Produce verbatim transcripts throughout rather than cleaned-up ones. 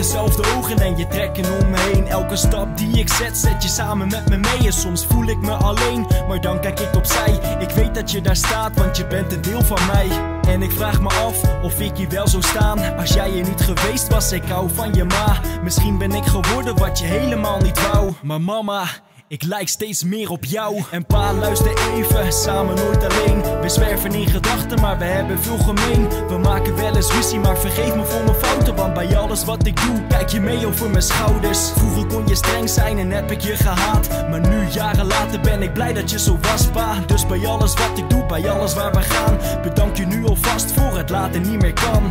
dezelfde ogen en je trekken om me heen. Elke stap die ik zet, zet je samen met me mee. En soms voel ik me alleen, maar dan kijk ik opzij. Ik weet dat je daar staat, want je bent een deel van mij. En ik vraag me af of ik hier wel zou staan als jij er niet geweest was. Ik hou van je ma. Misschien ben ik geworden wat je helemaal niet wou. Maar mama, ik lijk steeds meer op jou. En pa, luister even, samen nooit alleen. We zwerven in gedachten, maar we hebben veel gemeen. We maken wel eens ruzie, maar vergeef me voor mijn fouten. Want bij alles wat ik doe, kijk je mee over mijn schouders. Vroeger kon je streng zijn en heb ik je gehaat. Maar nu, jaren later, ben ik blij dat je zo was, pa. Dus bij alles wat ik doe, bij alles waar we gaan, bedank je nu alvast voor het later niet meer kan.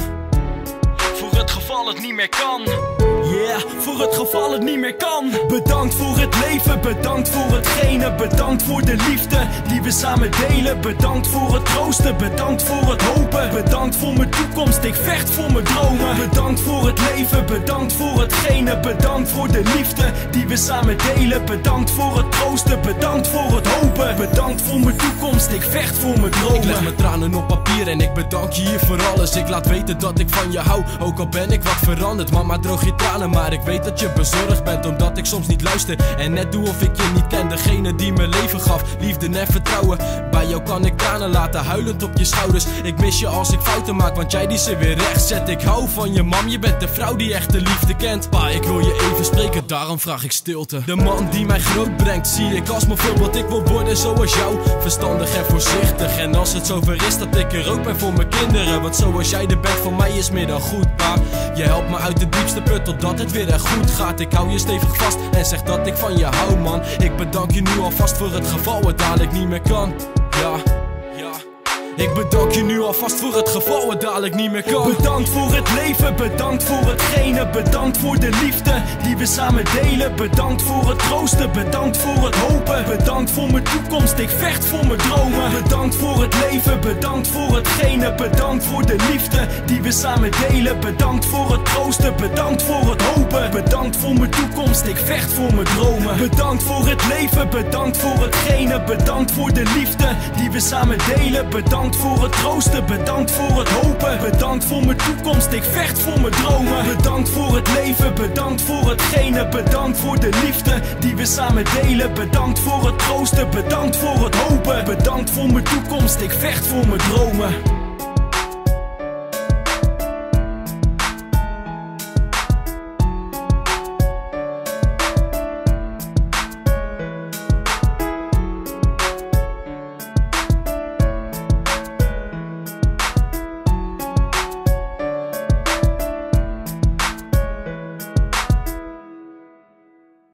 Voor het geval het niet meer kan. Yeah, voor het geval het niet meer kan. Bedankt voor het leven, bedankt voor hetgene. Bedankt voor de liefde die we samen delen. Bedankt voor het troosten, bedankt voor het hopen. Bedankt voor mijn toekomst, ik vecht voor mijn dromen. Bedankt voor het leven, bedankt voor hetgene. Bedankt voor de liefde die we samen delen. Bedankt voor het troosten, bedankt voor het hopen. Bedankt voor mijn toekomst, ik vecht voor mijn dromen. Ik leg mijn tranen op papier en ik bedank je hier voor alles. Ik laat weten dat ik van je hou, ook al ben ik wat veranderd. Mama, droog je tranen, maar ik weet dat je bezorgd bent omdat ik soms niet luister en net doe of ik je niet ken. Degene die me leven gaf, liefde en vertrouwen. Bij jou kan ik tranen laten, huilend op je schouders. Ik mis je als ik fouten maak, want jij die ze weer recht zet. Ik hou van je mam, je bent de vrouw die echt de liefde kent. Pa, ik wil je even spreken, daarom vraag ik stilte. De man die mij groot brengt, zie ik als mijn voorbeeld. Ik wil worden zoals jou, verstandig en voorzichtig. En als het zover is dat ik er ook ben voor mijn kinderen. Want zoals jij er bent voor mij is meer dan goed, pa. Je helpt me uit de diepste put totdat het weer echt goed gaat. Ik hou je stevig vast en zeg dat ik van je hou, man. Ik bedank je nu alvast voor het geval het dadelijk niet meer kan. Ja, ja. Ik bedank je nu alvast voor het geval het dadelijk niet meer kan. Bedankt voor het leven, bedankt voor hetgene. Bedankt voor de liefde die we samen delen. Bedankt voor het troosten, bedankt voor het hopen. Bedankt voor mijn toekomst, ik vecht voor mijn dromen. Bedankt voor het leven, bedankt voor hetgene. Bedankt voor de liefde die we samen delen. Bedankt voor het troosten, bedankt voor het hopen. Bedankt voor mijn toekomst, ik vecht voor mijn dromen. Bedankt voor het leven, bedankt voor hetgene. Bedankt voor de liefde die we samen delen. Bedankt voor het troosten, bedankt voor het hopen. Bedankt voor mijn toekomst, ik vecht voor mijn dromen. Bedankt voor het leven, bedankt voor hetgene. Bedankt voor de liefde die we samen delen. Bedankt voor het troosten, bedankt voor het hopen. Bedankt voor mijn toekomst, ik vecht voor mijn dromen.